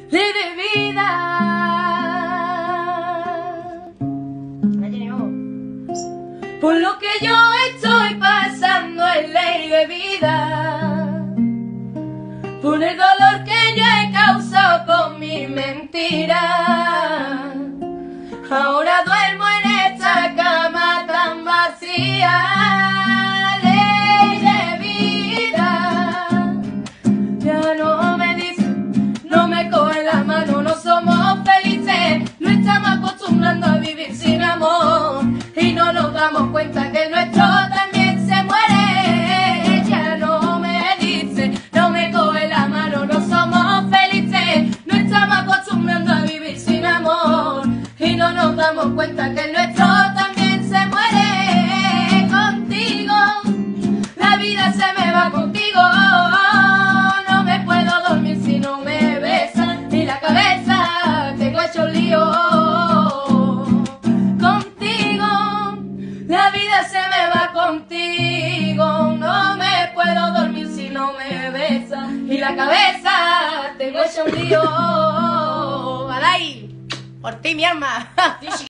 le dé vida. Por lo que yo estoy pasando en ley de vida, por el dolor que yo he causado con mi mentira. Ahora duermo en esta cama tan vacía. Ley de vida, ya no me dice, no me coge la mano, no somos felices, no estamos acostumbrando a vivir sin amor y no nos damos cuenta que nuestro también se muere. Ya no me dice, no me coge la mano, no somos felices, no estamos acostumbrando a vivir sin amor y no nos damos cuenta que nuestro también se muere. Contigo, la vida se me va contigo, no me puedo dormir si no me besas, y la cabeza tengo hecho un lío. La vida se me va contigo, no me puedo dormir si no me besas, y la cabeza tengo hecho un lío. ¡Alay! Por ti, mi alma.